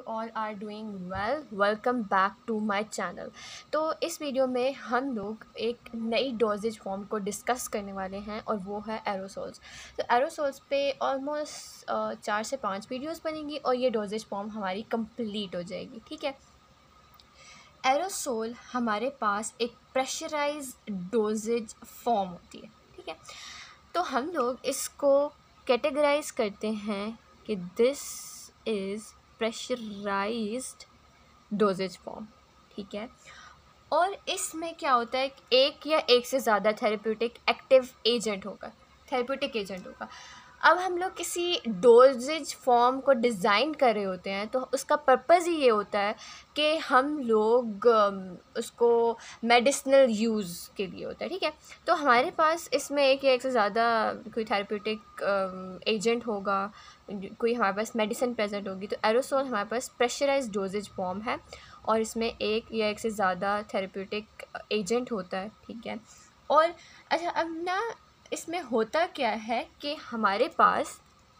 All are doing well. Welcome back to my channel. तो इस video में हम लोग एक नई डोजेज फॉर्म को डिस्कस करने वाले हैं और वो है एरोसोल्स। तो एरोसोल्स पे ऑलमोस्ट 4 से 5 वीडियोस बनेंगी और ये डोजेज फॉर्म हमारी कंप्लीट हो जाएगी। ठीक है। एरोसोल हमारे पास एक प्रेशराइज डोजेज फॉर्म होती है। ठीक है। तो हम लोग इसको कैटेगराइज करते हैं कि this is pressurised dosage form. ठीक है। और इसमें क्या होता है, एक या एक से ज़्यादा थेरेप्यूटिक एक्टिव एजेंट होगा, थेरेप्यूटिक एजेंट होगा। अब हम लोग किसी डोजेज फॉर्म को डिज़ाइन कर रहे होते हैं तो उसका पर्पज़ ही ये होता है कि हम लोग उसको मेडिसिनल यूज़ के लिए होता है। ठीक है। तो हमारे पास इसमें एक या एक से ज़्यादा कोई थेरेप्यूटिक एजेंट होगा, कोई हमारे पास मेडिसिन प्रेजेंट होगी। तो एरोसोल हमारे पास प्रेशराइज्ड डोजेज फॉर्म है और इसमें एक या एक से ज़्यादा थेरेप्यूटिक एजेंट होता है। ठीक है। और अच्छा, अब ना इसमें होता क्या है कि हमारे पास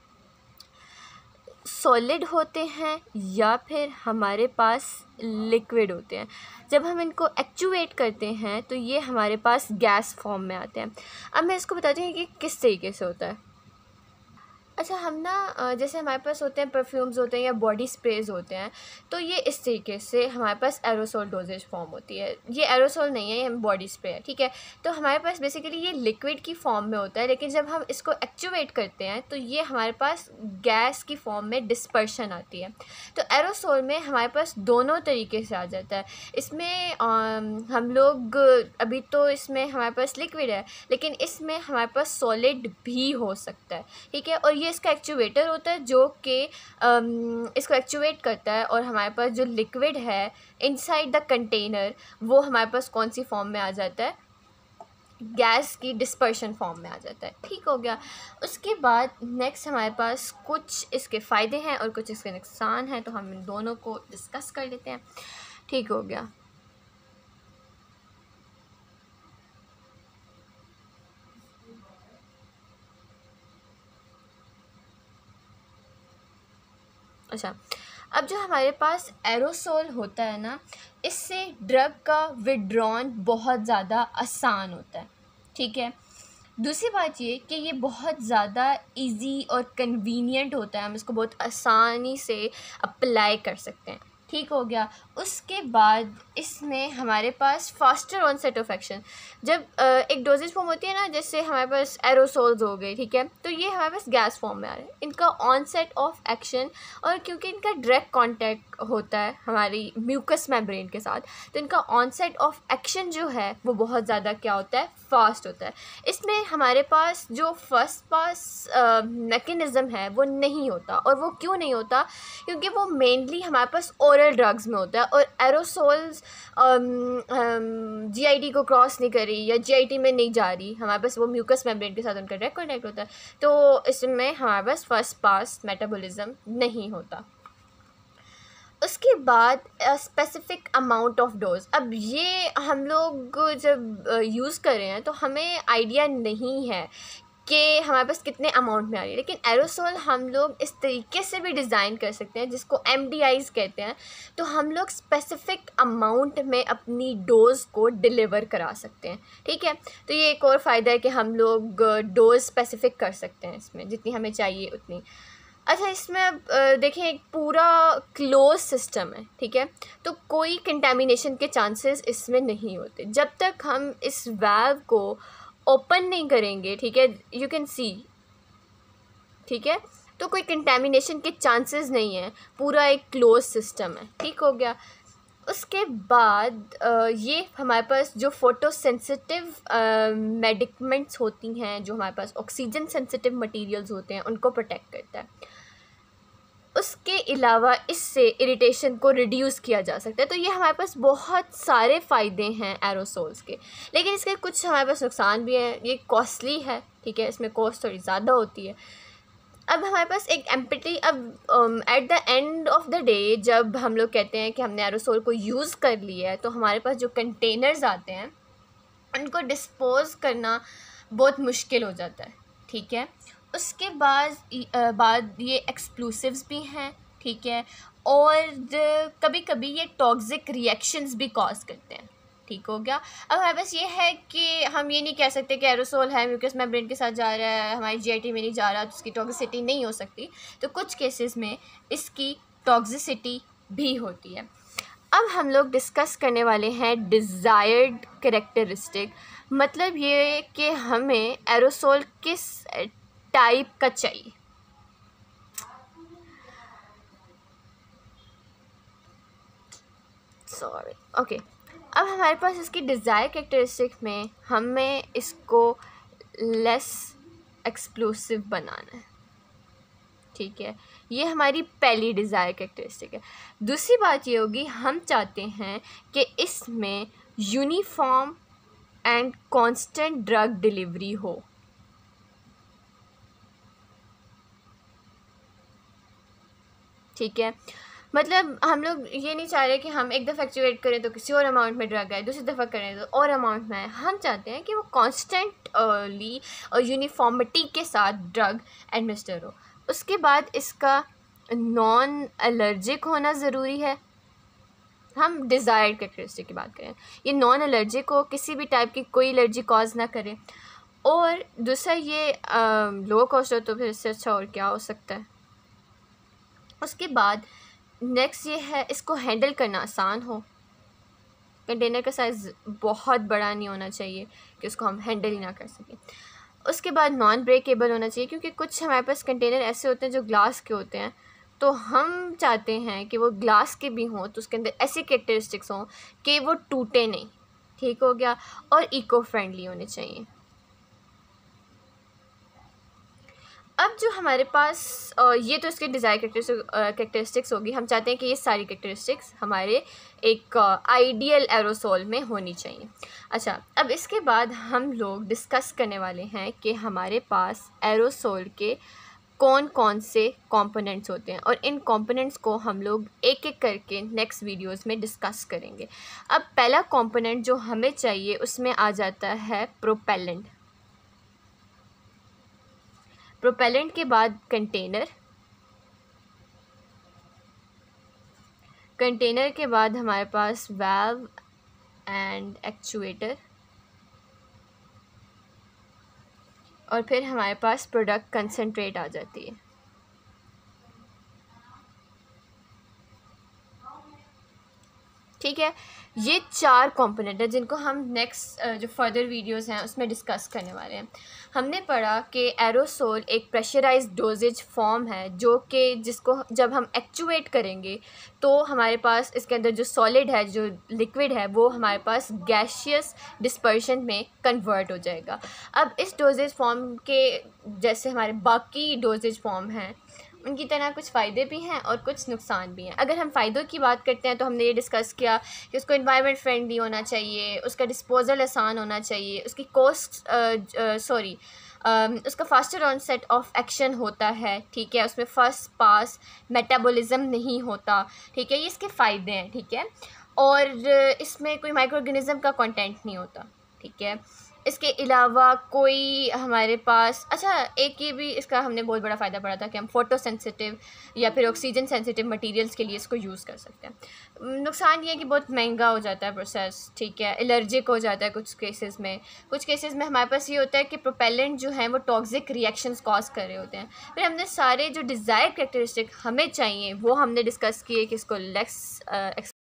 सॉलिड होते हैं या फिर हमारे पास लिक्विड होते हैं। जब हम इनको एक्चुएट करते हैं तो ये हमारे पास गैस फॉर्म में आते हैं। अब मैं इसको बताती हूँ कि किस तरीके से होता है। अच्छा, हम ना जैसे हमारे पास होते हैं परफ्यूम्स होते हैं या बॉडी स्प्रेज होते हैं, तो ये इस तरीके से हमारे पास एरोसोल डोजेज फॉर्म होती है। ये एरोसोल नहीं है, ये बॉडी स्प्रे है। ठीक है। तो हमारे पास बेसिकली ये लिक्विड की फॉर्म में होता है, लेकिन जब हम इसको एक्चुएट करते हैं तो ये हमारे पास गैस की फॉर्म में डिस्पर्शन आती है। तो एरोसोल में हमारे पास दोनों तरीके से आ जाता है। इसमें हम लोग अभी तो इसमें हमारे पास लिक्विड है, लेकिन इसमें हमारे पास सॉलिड भी हो सकता है। ठीक है। और ये इसका एक्चुएटर होता है जो कि इसको एक्चुएट करता है। और हमारे पास जो लिक्विड है इनसाइड द कंटेनर, वो हमारे पास कौन सी फॉर्म में आ जाता है, गैस की डिस्पर्शन फॉर्म में आ जाता है। ठीक हो गया। उसके बाद नेक्स्ट हमारे पास कुछ इसके फ़ायदे हैं और कुछ इसके नुकसान हैं, तो हम इन दोनों को डिस्कस कर लेते हैं। ठीक हो गया। अच्छा, अब जो हमारे पास एरोसोल होता है ना, इससे ड्रग का विड्रॉन बहुत ज़्यादा आसान होता है। ठीक है। दूसरी बात ये कि ये बहुत ज़्यादा इजी और कन्वीनियंट होता है, हम इसको बहुत आसानी से अप्लाई कर सकते हैं। ठीक हो गया। उसके बाद इसमें हमारे पास फास्टर ऑनसेट ऑफ एक्शन। जब एक डोजेज फॉर्म होती है ना, जैसे हमारे पास एरोसोल्स हो गए, ठीक है, तो ये हमारे पास गैस फॉर्म में आ रहे हैं। इनका ऑनसेट ऑफ एक्शन, और क्योंकि इनका डायरेक्ट कांटेक्ट होता है हमारी म्यूकस मेम्ब्रेन के साथ, तो इनका ऑनसेट ऑफ एक्शन जो है वो बहुत ज़्यादा क्या होता है, फास्ट होता है। इसमें हमारे पास जो फर्स्ट पास मैकेनिज़्म है वो नहीं होता। और वो क्यों नहीं होता, क्योंकि वो मेनली हमारे पास ओरल ड्रग्स में होता है। और एरोसोल्स जीआईटी को क्रॉस नहीं कर रही या जीआईटी में नहीं जा रही, हमारे पास वो म्यूकस मेम्ब्रेन के साथ उनका डायरेक्ट कॉन्टैक्ट होता है, तो इसमें हमारे पास फर्स्ट पास मेटाबॉलिज्म नहीं होता। उसके बाद स्पेसिफ़िक अमाउंट ऑफ डोज। अब ये हम लोग जब यूज़ कर रहे हैं तो हमें आइडिया नहीं है कि हमारे पास कितने अमाउंट में आ रही है, लेकिन एरोसोल हम लोग इस तरीके से भी डिज़ाइन कर सकते हैं जिसको MDIs कहते हैं। तो हम लोग स्पेसिफ़िक अमाउंट में अपनी डोज़ को डिलीवर करा सकते हैं। ठीक है। तो ये एक और फ़ायदा है कि हम लोग डोज़ स्पेसिफ़िक कर सकते हैं इसमें, जितनी हमें चाहिए उतनी। अच्छा, इसमें अब देखें, एक पूरा क्लोज सिस्टम है। ठीक है। तो कोई कंटेमिनेशन के चांसेस इसमें नहीं होते जब तक हम इस वाल्व को ओपन नहीं करेंगे। ठीक है, यू कैन सी। ठीक है। तो कोई कंटेमिनेशन के चांसेस नहीं है, पूरा एक क्लोज सिस्टम है। ठीक हो गया। उसके बाद ये हमारे पास जो फ़ोटो सेंसिटिव मेडिकमेंट्स होती हैं, जो हमारे पास ऑक्सीजन सेंसिटिव मटेरियल्स होते हैं, उनको प्रोटेक्ट करता है। उसके अलावा इससे इरिटेशन को रिड्यूस किया जा सकता है। तो ये हमारे पास बहुत सारे फ़ायदे हैं एरोसोल्स के, लेकिन इसके कुछ हमारे पास नुकसान भी हैं। ये कॉस्टली है। ठीक है, इसमें कॉस्ट थोड़ी ज़्यादा होती है। अब हमारे पास एक एम्पटी, अब at the end of the day जब हम लोग कहते हैं कि हमने एरोसोल को यूज़ कर लिया है, तो हमारे पास जो कंटेनर्स आते हैं उनको डिस्पोज़ करना बहुत मुश्किल हो जाता है। ठीक है। उसके बाद ये एक्सप्लोसिव्स भी हैं। ठीक है। और कभी कभी ये टॉक्सिक रिएक्शंस भी कॉज करते हैं। ठीक हो गया। अब हमारे पास ये है कि हम ये नहीं कह सकते कि एरोसोल है, म्यूकस मेम्ब्रेन के साथ जा रहा है, हमारी जीआईटी में नहीं जा रहा, तो उसकी टॉक्सिसिटी नहीं हो सकती। तो कुछ केसेस में इसकी टॉक्सिसिटी भी होती है। अब हम लोग डिस्कस करने वाले हैं डिज़ायर्ड कैरेक्टरिस्टिक, मतलब ये कि हमें एरोसोल किस टाइप का चाहिए। Sorry, okay. अब हमारे पास इसकी डिज़ायर कैरेक्टरिस्टिक में हमें इसको लेस एक्सप्लोसिव बनाना है। ठीक है, ये हमारी पहली डिज़ायर कैरेक्टरिस्टिक है। दूसरी बात ये होगी, हम चाहते हैं कि इसमें uniform and constant drug delivery हो। ठीक है, मतलब हम लोग ये नहीं चाह रहे कि हम एक दफ़ा एक्टिवेट करें तो किसी और अमाउंट में ड्रग आए, दूसरी दफ़ा करें तो और अमाउंट में आए। हम चाहते हैं कि वो कॉन्स्टेंटली और यूनिफॉर्मिटी के साथ ड्रग एडमिनिस्टर हो। उसके बाद इसका नॉन एलर्जिक होना ज़रूरी है। हम डिज़ायर्ड कैरेक्टरिस्टिक की बात करें, ये नॉन एलर्जिक हो, किसी भी टाइप की कोई एलर्जी कॉज ना करे। और दूसरा ये लो कॉस्ट हो, तो फिर इससे अच्छा और क्या हो सकता है। उसके बाद नेक्स्ट ये है, इसको हैंडल करना आसान हो। कंटेनर का साइज़ बहुत बड़ा नहीं होना चाहिए कि उसको हम हैंडल ही ना कर सकें। उसके बाद नॉन ब्रेकेबल होना चाहिए, क्योंकि कुछ हमारे पास कंटेनर ऐसे होते हैं जो ग्लास के होते हैं, तो हम चाहते हैं कि वो ग्लास के भी हों, तो उसके अंदर ऐसी कैरेक्टरिस्टिक्स हों कि वो टूटे नहीं। ठीक हो गया। और इको फ्रेंडली होने चाहिए। अब जो हमारे पास ये तो इसके डिज़ायर कैरेक्टरिस्टिक्स होगी। हम चाहते हैं कि ये सारी कैरेक्टरिस्टिक्स हमारे एक आइडियल एरोसोल में होनी चाहिए। अच्छा, अब इसके बाद हम लोग डिस्कस करने वाले हैं कि हमारे पास एरोसोल के कौन कौन से कंपोनेंट्स होते हैं, और इन कंपोनेंट्स को हम लोग एक एक करके नेक्स्ट वीडियोस में डिस्कस करेंगे। अब पहला कंपोनेंट जो हमें चाहिए उसमें आ जाता है प्रोपेलेंट। प्रोपेलेंट के बाद कंटेनर, कंटेनर के बाद हमारे पास वाल्व एंड एक्चुएटर, और फिर हमारे पास प्रोडक्ट कंसंट्रेट आ जाती है। ठीक है, ये 4 कंपोनेंट है जिनको हम नेक्स्ट जो फर्दर वीडियोस हैं उसमें डिस्कस करने वाले हैं। हमने पढ़ा कि एरोसोल एक प्रेशराइज्ड डोजेज फॉर्म है, जो कि जिसको जब हम एक्चुएट करेंगे तो हमारे पास इसके अंदर जो सॉलिड है, जो लिक्विड है, वो हमारे पास गैशियस डिस्पर्शन में कन्वर्ट हो जाएगा। अब इस डोजेज फॉर्म के जैसे हमारे बाकी डोजेज फॉर्म हैं, उनकी तरह कुछ फ़ायदे भी हैं और कुछ नुकसान भी हैं। अगर हम फ़ायदों की बात करते हैं तो हमने ये डिस्कस किया कि उसको एनवायरनमेंट फ्रेंडली होना चाहिए, उसका डिस्पोजल आसान होना चाहिए, उसकी उसका फास्टर ऑनसेट ऑफ एक्शन होता है। ठीक है, उसमें फर्स्ट पास मेटाबॉलिज्म नहीं होता। ठीक है, ये इसके फ़ायदे हैं। ठीक है, और इसमें कोई माइक्रो ऑर्गेनिज्म का कंटेंट नहीं होता। ठीक है, इसके अलावा कोई हमारे पास, अच्छा एक ये भी इसका हमने बहुत बड़ा फ़ायदा पड़ा था कि हम फ़ोटो सेंसिटिव या फिर ऑक्सीजन सेंसिटिव मटेरियल्स के लिए इसको यूज़ कर सकते हैं। नुकसान ये है कि बहुत महंगा हो जाता है प्रोसेस। ठीक है, एलर्जिक हो जाता है कुछ केसेस में। कुछ केसेस में हमारे पास ये होता है कि प्रोपेलेंट जो हैं वो टॉक्सिक रिएक्शंस कॉज कर रहे होते हैं। फिर हमने सारे जो डिज़ायर कैरेक्टरिस्टिक हमें चाहिए वो हमने डिस्कस किए कि इसको लेस